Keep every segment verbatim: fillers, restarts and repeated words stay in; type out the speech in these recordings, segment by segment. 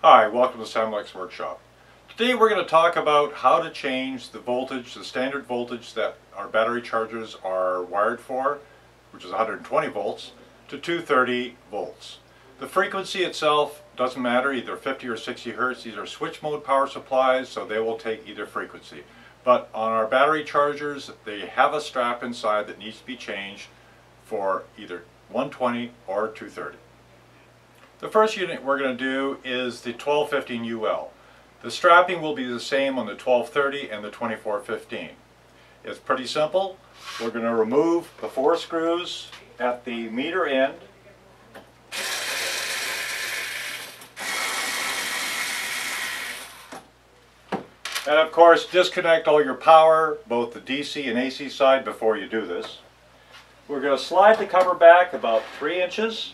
Hi, welcome to Samlex Workshop. Today we're going to talk about how to change the voltage, the standard voltage that our battery chargers are wired for, which is one hundred twenty volts, to two hundred thirty volts. The frequency itself doesn't matter, either fifty or sixty hertz. These are switch mode power supplies, so they will take either frequency. But on our battery chargers, they have a strap inside that needs to be changed for either one twenty or two thirty. The first unit we're going to do is the twelve fifteen U L. The strapping will be the same on the twelve thirty and the twenty-four fifteen. It's pretty simple. We're going to remove the four screws at the meter end. And of course, disconnect all your power, both the D C and A C side, before you do this. We're going to slide the cover back about three inches.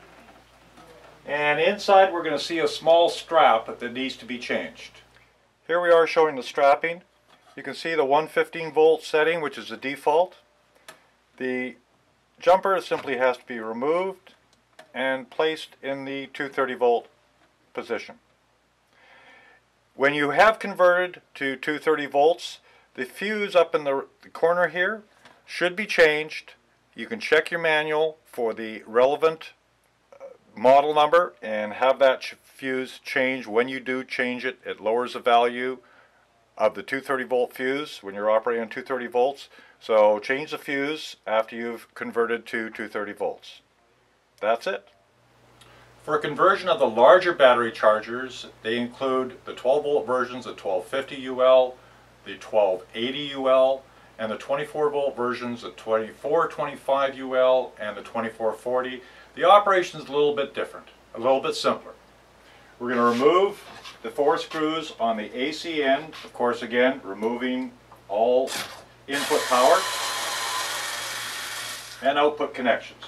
And inside we're going to see a small strap that needs to be changed. Here we are showing the strapping. You can see the one fifteen volt setting, which is the default. The jumper simply has to be removed and placed in the two hundred thirty volt position. When you have converted to two hundred thirty volts, the fuse up in the corner here should be changed. You can check your manual for the relevant model number and have that fuse change. When you do change it, it lowers the value of the two hundred thirty volt fuse when you're operating on two hundred thirty volts. So change the fuse after you've converted to two hundred thirty volts. That's it. For a conversion of the larger battery chargers, they include the twelve volt versions, the twelve fifty U L, the twelve eighty U L, and the twenty-four volt versions, the twenty-four twenty-five U L and the twenty-four forty. The operation is a little bit different, a little bit simpler. We're going to remove the four screws on the A C end, of course again removing all input power and output connections.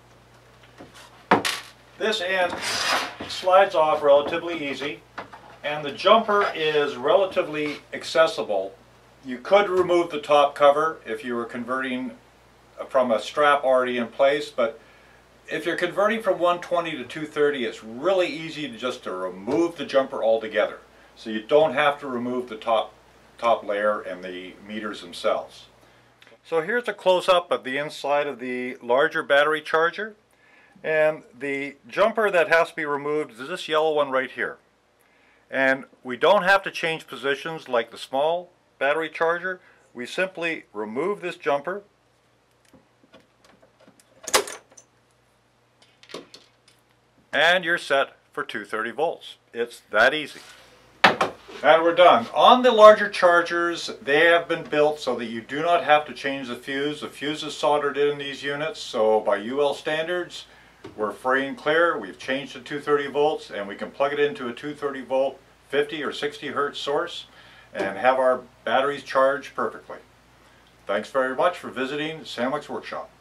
This end slides off relatively easy, and the jumper is relatively accessible. You could remove the top cover if you were converting from a strap already in place, but if you're converting from one twenty to two thirty, it's really easy to just to remove the jumper altogether. So you don't have to remove the top, top layer and the meters themselves. So here's a close-up of the inside of the larger battery charger. And the jumper that has to be removed is this yellow one right here. And we don't have to change positions like the small battery charger. We simply remove this jumper, and you're set for two hundred thirty volts. It's that easy. And we're done. On the larger chargers, they have been built so that you do not have to change the fuse. The fuse is soldered in these units, so by U L standards, we're free and clear. We've changed to two hundred thirty volts, and we can plug it into a two hundred thirty volt fifty or sixty hertz source and have our batteries charged perfectly. Thanks very much for visiting Samlex Workshop.